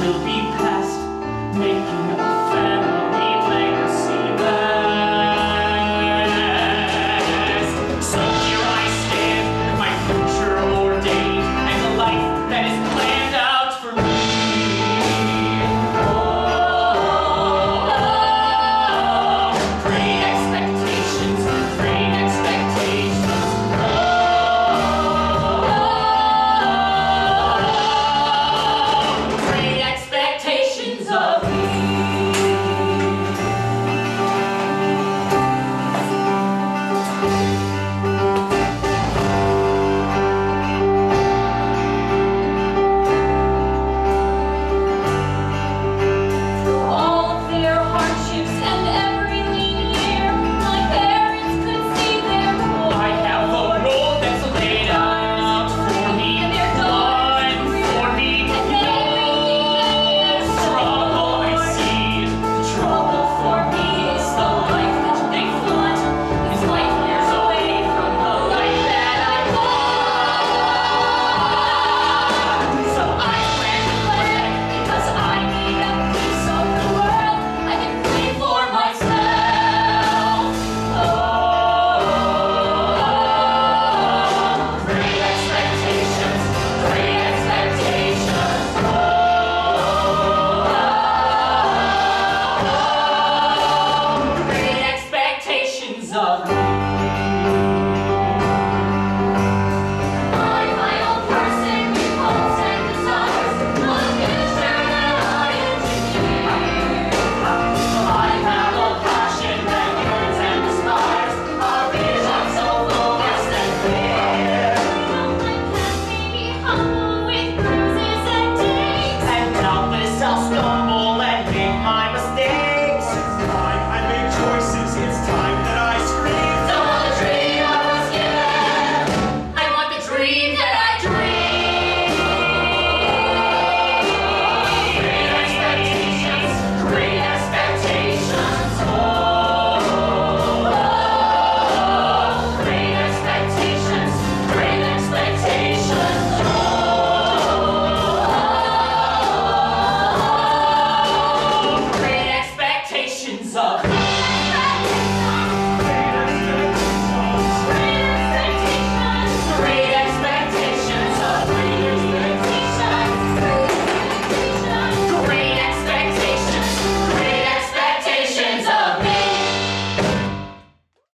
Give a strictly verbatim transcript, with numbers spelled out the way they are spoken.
will be past, making a family legacy last. So here I stand with my future ordained and the life that is planned out for me. Oh, oh, oh, great expectations, great expectations. Oh, oh, great expectations of me. Through all of their hardships and every lean year, my parents could see their role. I have a role that's laid out for me, And their one daughters for me. and No everything struggle I see. The trouble for me is the life that they flaunt. Is light years away from the life that I want. So I plan to plan because I need a piece of the world I can claim for myself. Oh, great expectations, great expectations. Oh, great expectations of me. I'm my own person with hopes and desires, a future that I engineer. I have a passion that yearns and aspires, a vision so focused and clear. My path may be humble with bruises and dings. And doubtless I'll storm